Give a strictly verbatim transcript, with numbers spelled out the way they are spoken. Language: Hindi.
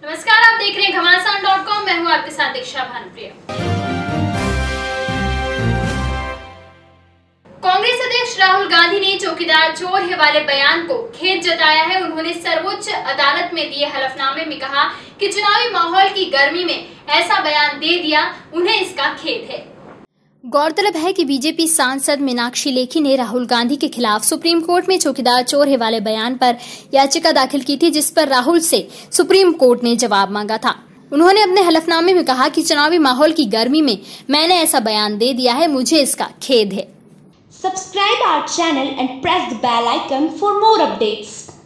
नमस्कार, आप देख रहे हैं घमासान डॉट कॉम। मैं हूं आपके साथ दीक्षा भानुप्रिया। कांग्रेस अध्यक्ष राहुल गांधी ने चौकीदार-चोर-है वाले बयान को खेद जताया है। उन्होंने सर्वोच्च अदालत में दिए हलफनामे में कहा कि चुनावी माहौल की गर्मी में ऐसा बयान दे दिया, उन्हें इसका खेद है। गौरतलब है कि बीजेपी सांसद मीनाक्षी लेखी ने राहुल गांधी के खिलाफ सुप्रीम कोर्ट में चौकीदार-चोर-है वाले बयान पर याचिका दाखिल की थी, जिस पर राहुल से सुप्रीम कोर्ट ने जवाब मांगा था। उन्होंने अपने हलफनामे में कहा कि चुनावी माहौल की गर्मी में मैंने ऐसा बयान दे दिया है, मुझे इसका खेद है। Subscribe our channel and press the bell icon for more updates.